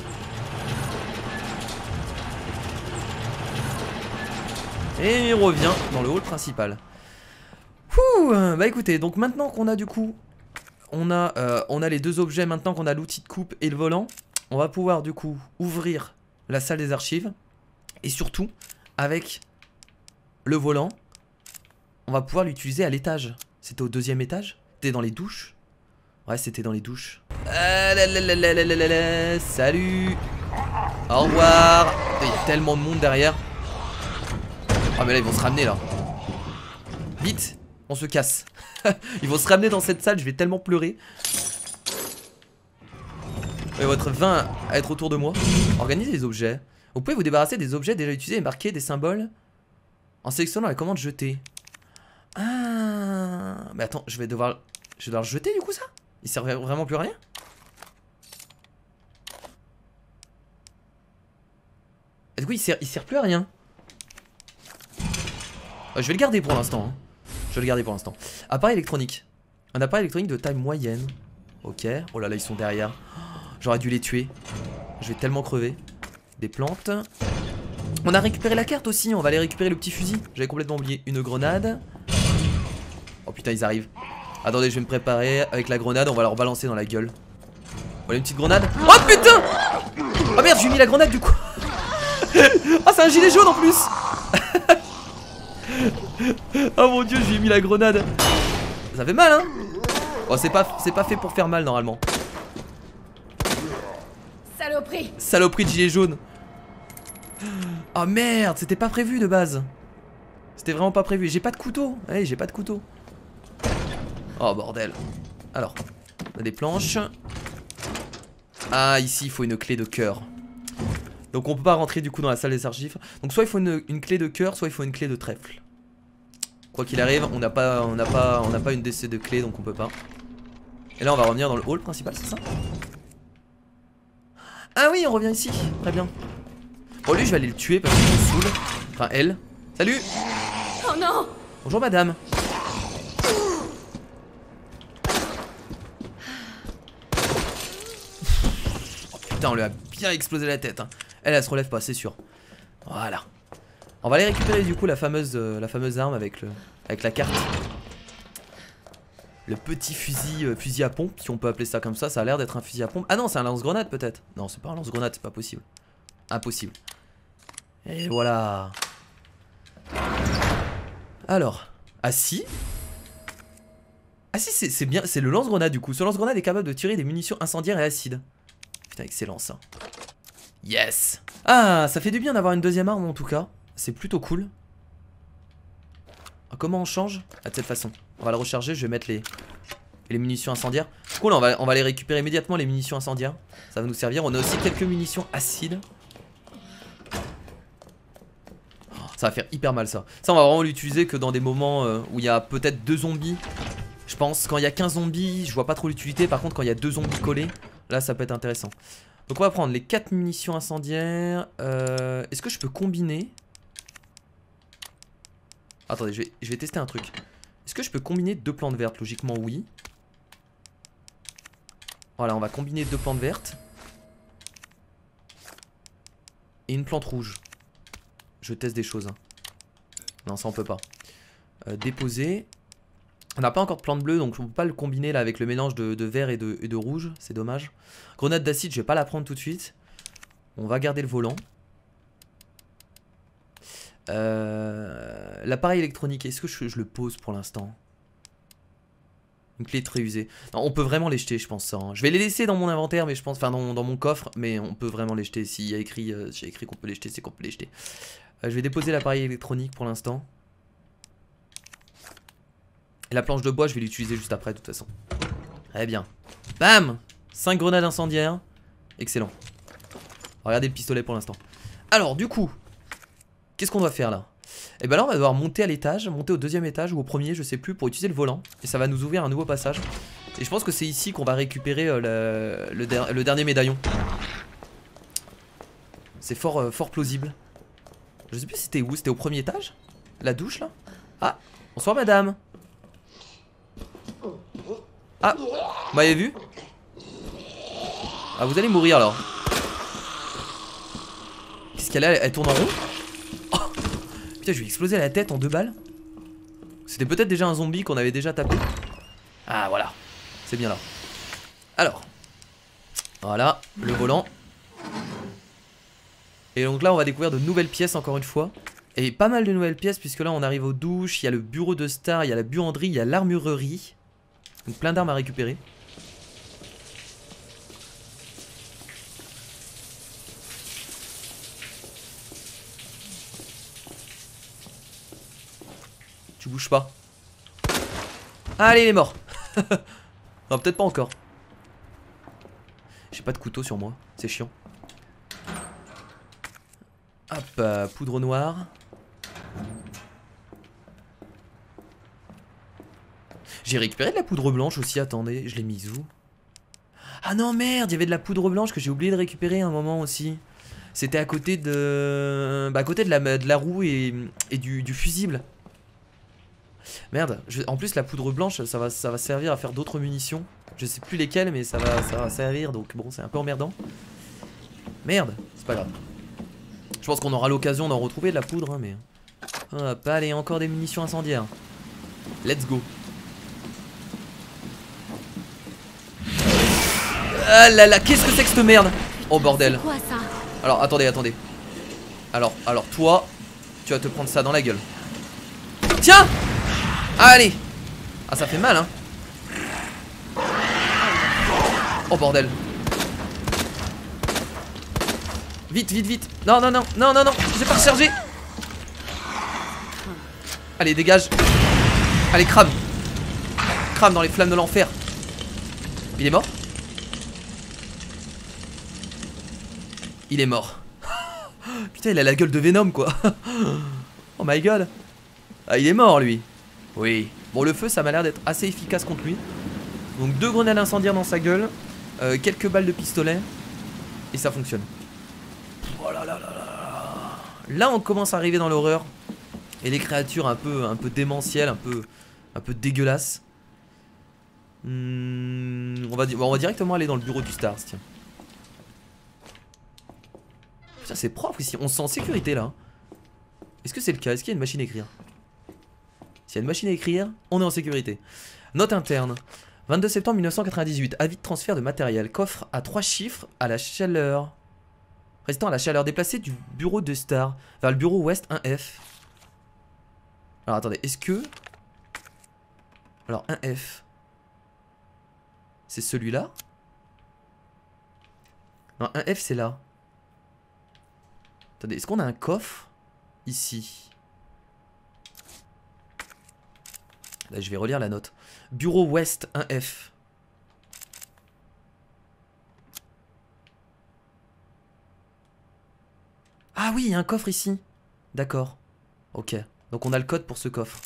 A: Et on revient dans le hall principal. Ouh, bah écoutez, donc maintenant qu'on a du coup, on a, euh, on a les deux objets, maintenant qu'on a l'outil de coupe et le volant, on va pouvoir du coup ouvrir la salle des archives. Et surtout, avec le volant, on va pouvoir l'utiliser à l'étage. C'était au deuxième étage? C'était dans les douches? Ouais, c'était dans les douches. Ah, là, là, là, là, là, là, là, salut. Au revoir. Il y a tellement de monde derrière. Ah mais là ils vont se ramener là. Vite, on se casse. Ils vont se ramener dans cette salle, je vais tellement pleurer. Et votre vin à être autour de moi. Organisez les objets. Vous pouvez vous débarrasser des objets déjà utilisés et marquer des symboles en sélectionnant la commande jeter. Ah, mais attends, je vais devoir, je vais devoir le jeter du coup ça? Il sert vraiment plus à rien? Et du coup il sert, il sert plus à rien. Je vais le garder pour l'instant. Hein. Je vais le garder pour l'instant. Appareil électronique. Un appareil électronique de taille moyenne. Ok. Oh là là, ils sont derrière. J'aurais dû les tuer. Je vais tellement crever. Des plantes. On a récupéré la carte aussi. On va aller récupérer le petit fusil. J'avais complètement oublié. Une grenade. Oh putain, ils arrivent. Attendez, je vais me préparer. Avec la grenade, on va leur balancer dans la gueule. Voilà une petite grenade. Oh putain. Oh merde, j'ai mis la grenade du coup. Ah, c'est un gilet jaune en plus. Oh mon dieu, j'ai mis la grenade. Ça fait mal hein. Oh, c'est pas, c'est pas fait pour faire mal normalement.
C: Saloperie.
A: Saloperie de gilet jaune. Oh merde, c'était pas prévu de base. C'était vraiment pas prévu. J'ai pas de couteau. Allez, j'ai pas de couteau. Oh bordel. Alors, on a des planches. Ah, ici il faut une clé de cœur. Donc on peut pas rentrer du coup dans la salle des archives. Donc soit il faut une, une clé de cœur, soit il faut une clé de trèfle. Quoi qu'il arrive, on n'a pas, on n'a pas, on n'a pas une D C de clé, donc on peut pas. Et là on va revenir dans le hall principal, c'est ça? Ah oui, on revient ici. Très bien. Bon lui je vais aller le tuer parce qu'il me saoule. Enfin elle. Salut.
C: Oh non.
A: Bonjour madame. Putain, on lui a bien explosé la tête. Hein. Elle, elle se relève pas, c'est sûr. Voilà. On va aller récupérer du coup la fameuse, euh, la fameuse arme avec, le, avec la carte. Le petit fusil, euh, fusil à pompe, si on peut appeler ça comme ça. Ça a l'air d'être un fusil à pompe. Ah non, c'est un lance-grenade peut-être. Non, c'est pas un lance-grenade, c'est pas possible. Impossible. Et voilà. Alors. Ah si. Ah si, c'est bien, c'est le lance-grenade du coup. Ce lance-grenade est capable de tirer des munitions incendiaires et acides. Putain, excellent ça. Yes. Ah, ça fait du bien d'avoir une deuxième arme en tout cas. C'est plutôt cool. Ah, comment on change? Ah, de cette façon. On va le recharger, je vais mettre les, les munitions incendiaires. Cool, on va, on va les récupérer immédiatement les munitions incendiaires. Ça va nous servir. On a aussi quelques munitions acides. Oh, ça va faire hyper mal ça. Ça, on va vraiment l'utiliser que dans des moments euh, où il y a peut-être deux zombies. Je pense quand il y a quinze zombies, je vois pas trop l'utilité. Par contre, quand il y a deux zombies collés, là ça peut être intéressant. Donc on va prendre les quatre munitions incendiaires. euh, Est-ce que je peux combiner? Attendez, je vais, je vais tester un truc. Est-ce que je peux combiner deux plantes vertes? Logiquement oui. Voilà, on va combiner deux plantes vertes et une plante rouge. Je teste des choses hein. Non, ça on peut pas. euh, Déposer. On n'a pas encore de plante bleue, donc on peut pas le combiner là avec le mélange de, de vert et de, et de rouge. C'est dommage. Grenade d'acide, je vais pas la prendre tout de suite. On va garder le volant. Euh, L'appareil électronique, est-ce que je, je le pose pour l'instant? Une clé très usée. Non, on peut vraiment les jeter, je pense ça. Hein. Je vais les laisser dans mon inventaire, mais je pense, enfin dans, dans mon coffre, mais on peut vraiment les jeter. S'il y a écrit, euh, j'ai écrit qu'on peut les jeter, c'est qu'on peut les jeter. Euh, je vais déposer l'appareil électronique pour l'instant. Et la planche de bois, je vais l'utiliser juste après, de toute façon. Très bien. Bam! cinq grenades incendiaires. Excellent. Regardez le pistolet pour l'instant. Alors, du coup, qu'est-ce qu'on doit faire là? Et ben là, on va devoir monter à l'étage, monter au deuxième étage ou au premier, je sais plus, pour utiliser le volant. Et ça va nous ouvrir un nouveau passage. Et je pense que c'est ici qu'on va récupérer euh, le, le, der le dernier médaillon. C'est fort, euh, fort plausible. Je sais plus si c'était où, c'était au premier étage? La douche là? Ah, bonsoir madame. Ah, vous m'avez vu? Ah, vous allez mourir alors. Qu'est-ce qu'elle a? Elle tourne en rond? Oh, putain, je lui ai explosé la tête en deux balles. C'était peut-être déjà un zombie qu'on avait déjà tapé. Ah, voilà. C'est bien là. Alors. Voilà, le volant. Et donc là, on va découvrir de nouvelles pièces encore une fois. Et pas mal de nouvelles pièces, puisque là, on arrive aux douches. Il y a le bureau de Star, il y a la buanderie, il y a l'armurerie. Donc plein d'armes à récupérer. Tu bouges pas. Allez, il est mort. Non, peut-être pas encore. J'ai pas de couteau sur moi, c'est chiant. Hop, euh, poudre noire. J'ai récupéré de la poudre blanche aussi, attendez, je l'ai mise où? Ah non merde, il y avait de la poudre blanche que j'ai oublié de récupérer à un moment aussi. C'était à côté de... Bah à côté de la, de la roue et, et du, du fusible. Merde, je... en plus la poudre blanche ça va, ça va servir à faire d'autres munitions. Je sais plus lesquelles mais ça va, ça va servir, donc bon c'est un peu emmerdant. Merde, c'est pas grave. Je pense qu'on aura l'occasion d'en retrouver de la poudre hein, mais... Hop, allez, encore des munitions incendiaires. Let's go. Ah là là, qu'est-ce que c'est que cette merde? Oh bordel.
C: Quoi, ça?
A: Alors attendez, attendez. Alors, alors toi, tu vas te prendre ça dans la gueule. Tiens! Allez! Ah ça fait mal hein. Oh bordel. Vite, vite, vite. Non, non, non, non, non, non, j'ai pas rechargé. Allez, dégage. Allez, crame. Crame dans les flammes de l'enfer. Il est mort? Il est mort. Putain, il a la gueule de Venom quoi. Oh my god. Ah, il est mort lui. Oui. Bon, le feu, ça m'a l'air d'être assez efficace contre lui. Donc deux grenades incendiaires dans sa gueule, euh, quelques balles de pistolet. Et ça fonctionne. Oh là là là là. Là, on commence à arriver dans l'horreur. Et les créatures un peu, un peu démentielles, un peu, un peu dégueulasses. Hmm, on, va, on va directement aller dans le bureau du Stars, tiens. Putain, c'est propre ici. On se sent en sécurité là. Est-ce que c'est le cas? Est-ce qu'il y a une machine à écrire? S'il y a une machine à écrire, on est en sécurité. Note interne. vingt-deux septembre mille neuf cent quatre-vingt-dix-huit. Avis de transfert de matériel. Coffre à trois chiffres à la chaleur. Résistant à la chaleur. Déplacé du bureau de Star vers le bureau ouest un F. Alors attendez, est-ce que... Alors un F. C'est celui-là? Non, un F c'est là. Attendez, est-ce qu'on a un coffre ici? Là, je vais relire la note. Bureau ouest un F. Ah oui, il y a un coffre ici. D'accord. Ok. Donc on a le code pour ce coffre.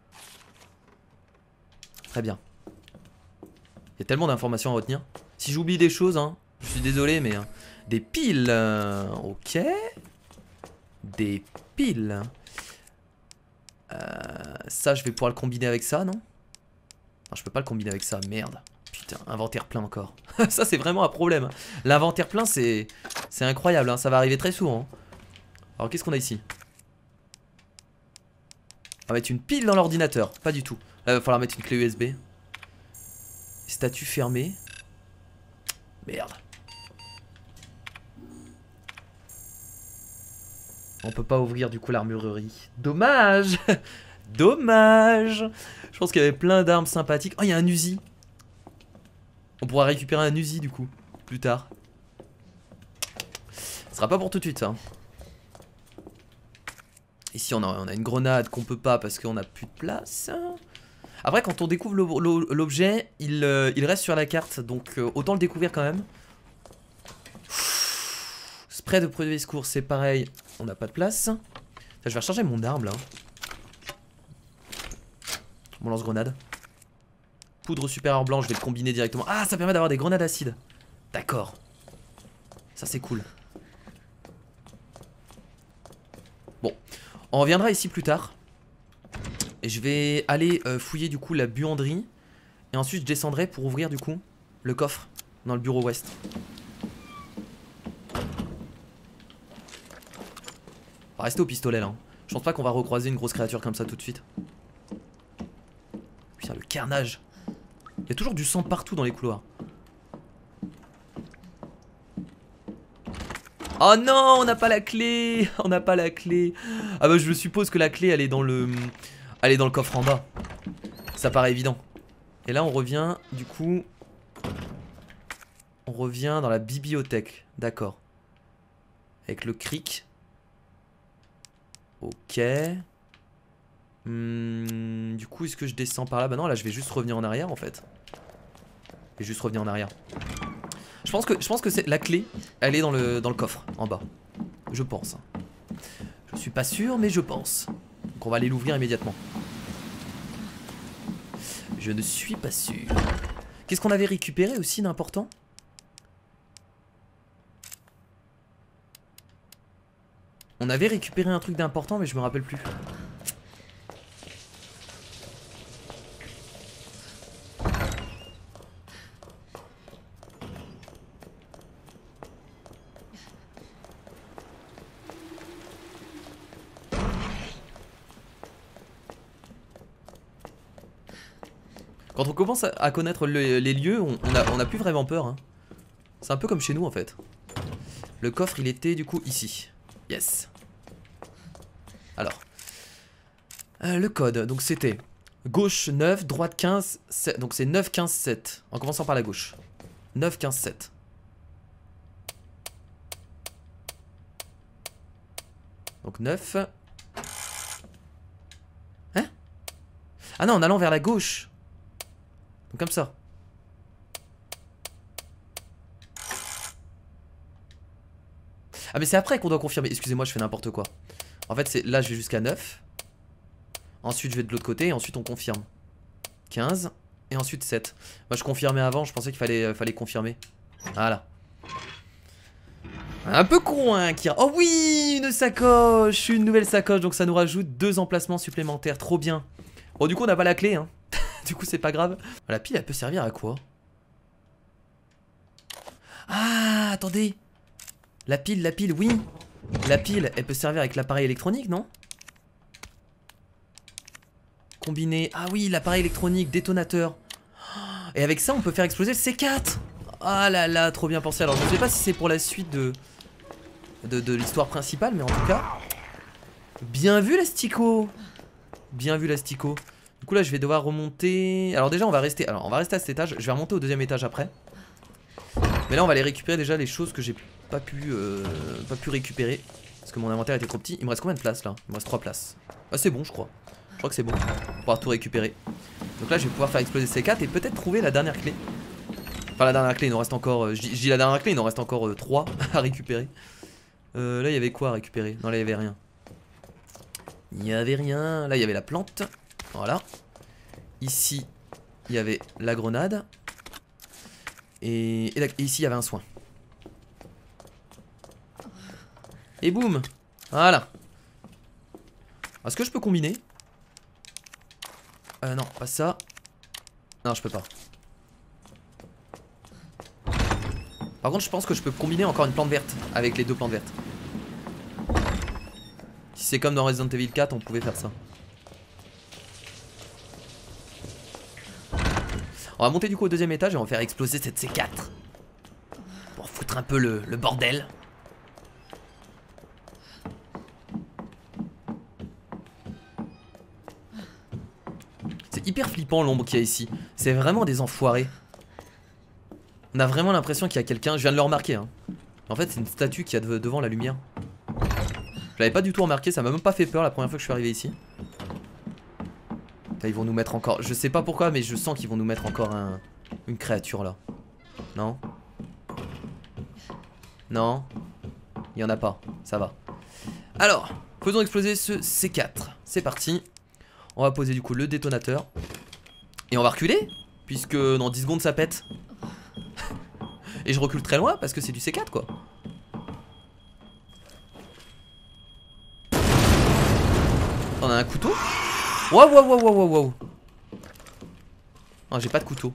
A: Très bien. Il y a tellement d'informations à retenir. Si j'oublie des choses, hein, je suis désolé, mais... Hein, des piles. Euh, ok. Des piles. Euh, ça, je vais pouvoir le combiner avec ça, non? Non, je peux pas le combiner avec ça, merde. Putain, inventaire plein encore. Ça, c'est vraiment un problème. L'inventaire plein, c'est c'est incroyable, hein. Ça va arriver très souvent. Alors, qu'est-ce qu'on a ici? On va mettre une pile dans l'ordinateur. Pas du tout. Là, il va falloir mettre une clé U S B. Statut fermé. Merde. On peut pas ouvrir du coup l'armurerie. Dommage. Dommage. Je pense qu'il y avait plein d'armes sympathiques. Oh, il y a un Uzi. On pourra récupérer un Uzi du coup, plus tard. Ce sera pas pour tout de suite ça. Ici on a, on a une grenade qu'on peut pas parce qu'on a plus de place. Après quand on découvre l'objet, il, euh, il reste sur la carte. Donc euh, autant le découvrir quand même. Spray de produits de secours, c'est pareil. On n'a pas de place. Ça, je vais recharger mon arme là. Mon lance-grenade. Poudre supérieure blanche, je vais le combiner directement. Ah, ça permet d'avoir des grenades acides. D'accord. Ça, c'est cool. Bon. On reviendra ici plus tard. Et je vais aller euh, fouiller du coup la buanderie. Et ensuite, je descendrai pour ouvrir du coup le coffre dans le bureau ouest. On va rester au pistolet là. Hein. Je pense pas qu'on va recroiser une grosse créature comme ça tout de suite. Putain, le carnage. Il y a toujours du sang partout dans les couloirs. Oh non, on n'a pas la clé. On n'a pas la clé. Ah bah je suppose que la clé elle est dans le... Elle est dans le coffre en bas. Ça paraît évident. Et là on revient du coup... On revient dans la bibliothèque. D'accord. Avec le cric. Ok. Hum, du coup, est-ce que je descends par là? Bah non, là, je vais juste revenir en arrière, en fait. Je vais juste revenir en arrière. Je pense que, je pense que c'est la clé. Elle est dans le, dans le coffre, en bas. Je pense. Je suis pas sûr, mais je pense. Donc, on va aller l'ouvrir immédiatement. Je ne suis pas sûr. Qu'est-ce qu'on avait récupéré aussi d'important? On avait récupéré un truc d'important, mais je me rappelle plus. Quand on commence à connaître le, les lieux, on, on, a, on a plus vraiment peur. Hein. C'est un peu comme chez nous en fait. Le coffre, il était du coup ici. Yes. Alors. Euh, le code, donc c'était gauche neuf, droite quinze, sept. Donc c'est neuf, quinze, sept. En commençant par la gauche. neuf, quinze, sept. Donc neuf. Hein? Ah non, en allant vers la gauche. Donc comme ça. Ah mais c'est après qu'on doit confirmer. Excusez-moi, je fais n'importe quoi. En fait, c'est là je vais jusqu'à neuf. Ensuite je vais de l'autre côté et ensuite on confirme. quinze et ensuite sept. Moi je confirmais avant, je pensais qu'il fallait, euh, fallait confirmer. Voilà. Un peu con hein, Kira. Oh oui, une sacoche. Une nouvelle sacoche, donc ça nous rajoute deux emplacements supplémentaires. Trop bien. Bon du coup on n'a pas la clé hein. Du coup c'est pas grave. La pile elle peut servir à quoi? Ah attendez. La pile, la pile, oui. La pile, elle peut servir avec l'appareil électronique, non? Combiner... Ah oui, l'appareil électronique, détonateur. Et avec ça, on peut faire exploser le C quatre. Ah là là, trop bien pensé. Alors, je ne sais pas si c'est pour la suite de, de, de l'histoire principale, mais en tout cas... Bien vu, l'astico. Bien vu, l'astico. Du coup, là, je vais devoir remonter... Alors déjà, on va rester... Alors, on va rester à cet étage. Je vais remonter au deuxième étage après. Mais là, on va aller récupérer déjà les choses que j'ai pas pu, euh, pas pu récupérer. Parce que mon inventaire était trop petit. Il me reste combien de places, là? Il me reste trois places. Ah, c'est bon, je crois. Je crois que c'est bon. On va pouvoir tout récupérer. Donc là, je vais pouvoir faire exploser C quatre et peut-être trouver la dernière clé. Enfin, la dernière clé, il nous reste encore... Euh, je, dis, je dis la dernière clé, il nous reste encore euh, trois à récupérer. Euh, là, il y avait quoi à récupérer? Non, là, il y avait rien. Il n'y avait rien. Là, il y avait la plante. Voilà. Ici, il y avait la grenade. Et, et, là, et ici, il y avait un soin. Et boum. Voilà. Est-ce que je peux combiner? Euh, non, pas ça. Non, je peux pas. Par contre, je pense que je peux combiner encore une plante verte avec les deux plantes vertes. Si c'est comme dans Resident Evil quatre, on pouvait faire ça. On va monter du coup au deuxième étage et on va faire exploser cette C quatre. Pour foutre un peu le, le bordel. C'est hyper flippant l'ombre qu'il y a ici. C'est vraiment des enfoirés. On a vraiment l'impression qu'il y a quelqu'un. Je viens de le remarquer hein. En fait c'est une statue qui a de, devant la lumière. Je l'avais pas du tout remarqué. Ça m'a même pas fait peur la première fois que je suis arrivé ici. Là, ils vont nous mettre encore. Je sais pas pourquoi mais je sens qu'ils vont nous mettre encore un... une créature là. Non? Non? Il y en a pas. Ça va. Alors faisons exploser ce C quatre. C'est parti. On va poser du coup le détonateur. Et on va reculer. Puisque dans dix secondes ça pète. Et je recule très loin parce que c'est du C quatre quoi. On a un couteau. Waouh waouh waouh waouh waouh. Non j'ai pas de couteau.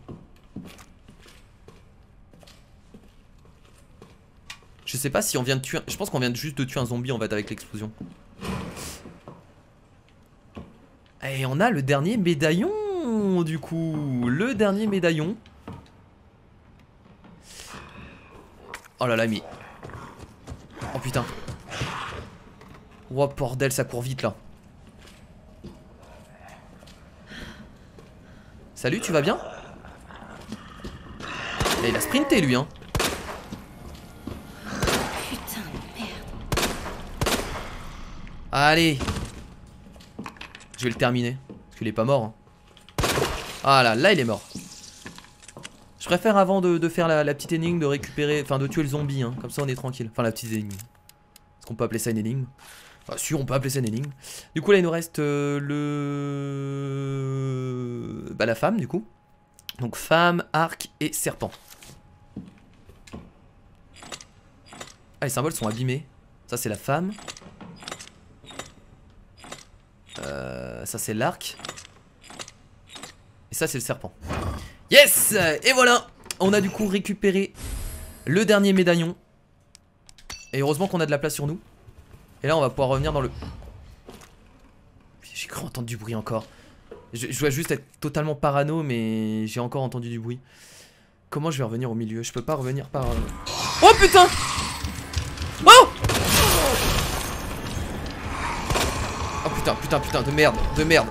A: Je sais pas si on vient de tuer. Je pense qu'on vient juste de tuer un zombie en fait avec l'explosion. Et on a le dernier médaillon du coup. Le dernier médaillon. Oh là là mais... Oh putain. Oh bordel ça court vite là. Salut tu vas bien? Et il a sprinté lui hein.
C: Putain de merde.
A: Allez. Je vais le terminer. Parce qu'il est pas mort hein. Ah là là il est mort. Je préfère avant de, de faire la, la petite énigme de récupérer, enfin de tuer le zombie hein. Comme ça on est tranquille. Enfin la petite énigme. Est-ce qu'on peut appeler ça une énigme? Enfin si on peut appeler ça une énigme. Du coup là il nous reste euh, le... Bah la femme du coup. Donc femme, arc et serpent. Ah les symboles sont abîmés. Ça c'est la femme. Euh, ça c'est l'arc. Et ça c'est le serpent. Yes! Et voilà! On a du coup récupéré le dernier médaillon. Et heureusement qu'on a de la place sur nous. Et là on va pouvoir revenir dans le... J'ai cru entendre du bruit encore. Je, je dois juste être totalement parano mais j'ai encore entendu du bruit. Comment je vais revenir au milieu? Je peux pas revenir par... Oh putain! Oh! Oh putain, putain, putain, de merde, de merde.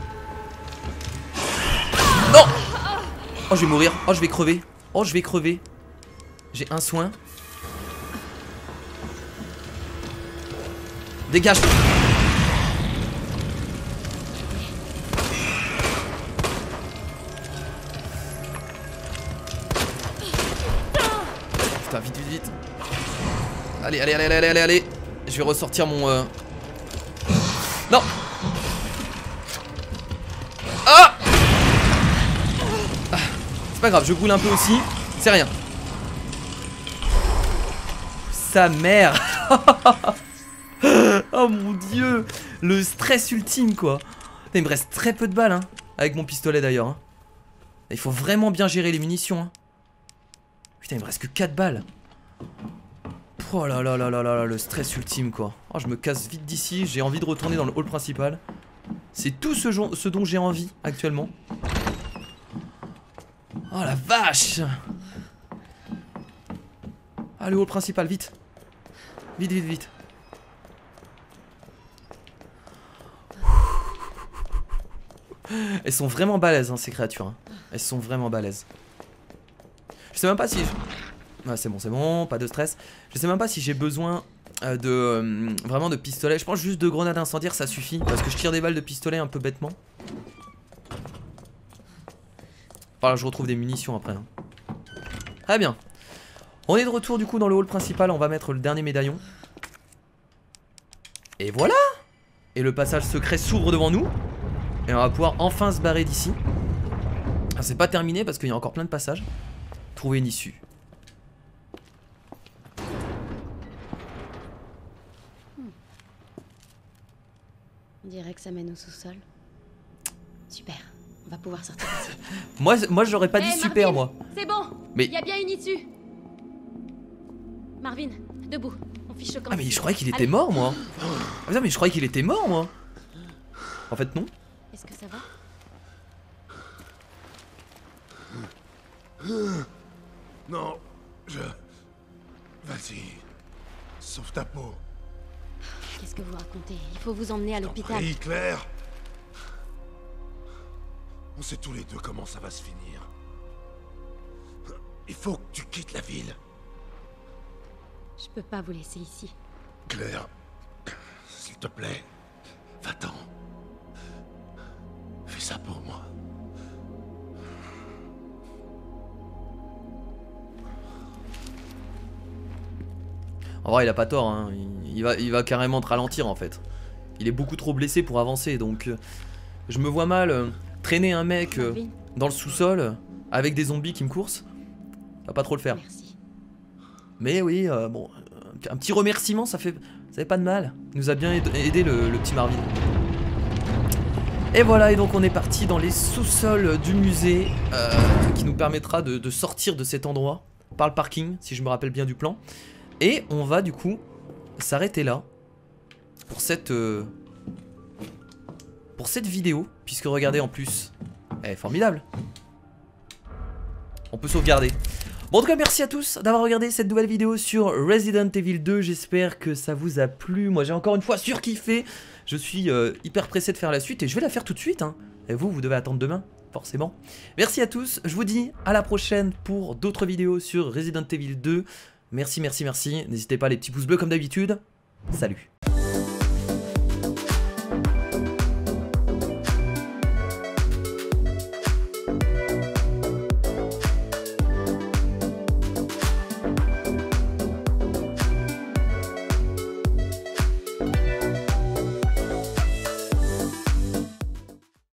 A: Non! Oh je vais mourir, oh je vais crever. Oh je vais crever. J'ai un soin. Dégage. Putain vite vite vite. Allez allez allez allez allez allez. Je vais ressortir mon euh... Non. Ah, ah c'est pas grave je brûle un peu aussi. C'est rien. Sa mère. Oh mon dieu. Le stress ultime quoi. Il me reste très peu de balles hein. Avec mon pistolet d'ailleurs hein. Il faut vraiment bien gérer les munitions hein. Putain il me reste que quatre balles. Oh là là là là là là, le stress ultime quoi. Oh, je me casse vite d'ici, j'ai envie de retourner dans le hall principal. C'est tout ce, ce dont j'ai envie actuellement. Oh la vache! Ah, le hall principal, vite! Vite, vite, vite! Elles sont vraiment balèzes, hein, ces créatures. Hein. Elles sont vraiment balèzes. Je sais même pas si... Je... Ah, c'est bon, c'est bon, pas de stress. Je sais même pas si j'ai besoin euh, de... Euh, vraiment de pistolet. Je pense juste de grenades incendiaires, ça suffit. Parce que je tire des balles de pistolet un peu bêtement. Voilà, je retrouve des munitions après. Hein. Très bien. On est de retour du coup dans le hall principal. On va mettre le dernier médaillon. Et voilà! Et le passage secret s'ouvre devant nous. Et on va pouvoir enfin se barrer d'ici. Ah, c'est pas terminé parce qu'il y a encore plein de passages. Trouver une issue.
C: Hmm. On dirait que ça mène au sous-sol. Super, on va pouvoir sortir d'ici.
A: Moi, moi j'aurais pas dit
C: hey,
A: super,
C: Marvin,
A: moi.
C: C'est bon.
A: Mais
C: il y a bien une issue. Marvin, debout. On fiche le camp.
A: Ah mais je croyais qu'il était mort, moi. Ah putain, mais je croyais qu'il était mort, moi. En fait, non.
C: Est-ce que ça va?
B: Non, je... Vas-y, sauve ta peau.
C: Qu'est-ce que vous racontez? Il faut vous emmener à l'hôpital.
B: Oui, Claire. On sait tous les deux comment ça va se finir. Il faut que tu quittes la ville.
C: Je peux pas vous laisser ici.
B: Claire, s'il te plaît, va-t'en. Fais ça pour moi.
A: En vrai, il a pas tort, hein. il, il, va, il va carrément te ralentir en fait. Il est beaucoup trop blessé pour avancer, donc euh, je me vois mal euh, traîner un mec euh, dans le sous-sol euh, avec des zombies qui me coursent. Ça va pas trop le faire.
C: Merci.
A: Mais oui, euh, bon, euh, un petit remerciement, ça fait, ça fait pas de mal. Il nous a bien aidé le, le petit Marvin. Et voilà, et donc on est parti dans les sous-sols du musée euh, qui nous permettra de, de sortir de cet endroit par le parking, si je me rappelle bien du plan. Et on va du coup s'arrêter là pour cette euh, pour cette vidéo, puisque regardez en plus, elle est formidable. On peut sauvegarder. Bon, en tout cas, merci à tous d'avoir regardé cette nouvelle vidéo sur Resident Evil deux. J'espère que ça vous a plu. Moi, j'ai encore une fois surkiffé. Je suis euh, hyper pressé de faire la suite et je vais la faire tout de suite. Hein. Et vous, vous devez attendre demain, forcément. Merci à tous. Je vous dis à la prochaine pour d'autres vidéos sur Resident Evil deux. Merci, merci, merci. N'hésitez pas, les petits pouces bleus comme d'habitude. Salut.